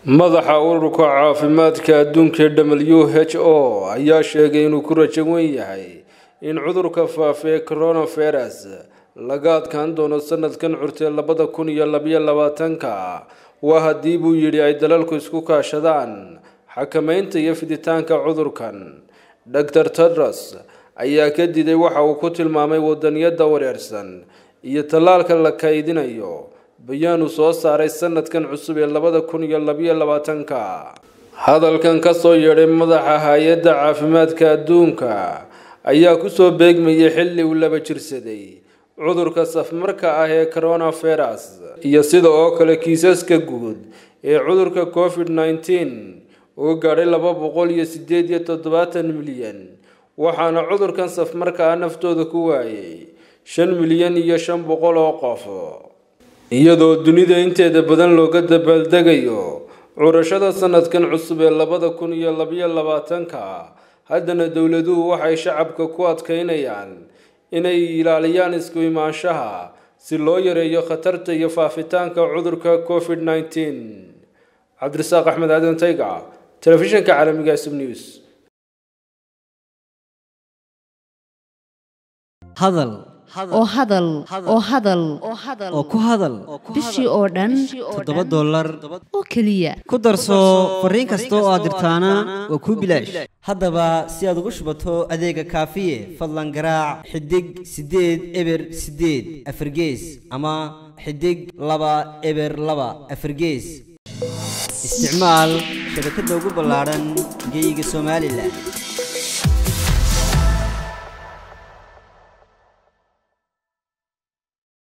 madaxa ururka caafimaadka adduunka WHO ayaa sheegay inuu ku rajo weyn yahay in cudurka faafa ee coronavirus laga adkaan doono sanadkan curtay 2022 waa haddii buu yidhi ay dalalku isku kaashadaan xakamaynta iyo fiditaanka cudurkan. Dr. Tedros ayaa ka diiday waxa uu ku tilmaamay wadaniyada wareersan iyo talaalka la kaydinayo bayaanu soo saaray sanadkan cusub ee 2022. hadalkan ka soo yeedhay madaxa hay'adda caafimaadka adduunka ayaa ku soo beegmayay xilli uu laba jirsaday cudurka safmarka ah ee coronavirus iyo sida oo kale kiisaska guud ee cudurka COVID-19 oo gaadhay 287 milyan, waxaana cudurkan safmarka ah naftooda ku waayay 5 milyan iyo 500 oo qof, iyadoo dunida inteeda badan looga dabaaldegayo curashada sanadkan cusub ee 2022. haddana dowladuhu waxay shacabka ku adkaynayaan inay ilaaliyaan isku imaanshaha si loo yareeyo khatarta iyo faafitaanka cudurka COVID-19. cabdirasaaq axmed aadan tayga, telefishinka caalamiga ee Sub News. hadal oo ku hadal bishii oo dhan $7 oo kaliya ku darso fariin kasta oo aad dirtaana waa ku bilaash. haddaba si aad ugu shubato adeega kaafiye fadlan garaac xidig 8 eber 8 afargees ama xidig 2 eber 2 afargees. isticmaal shabakadda ugu ballaaran geyga Soomaaliland.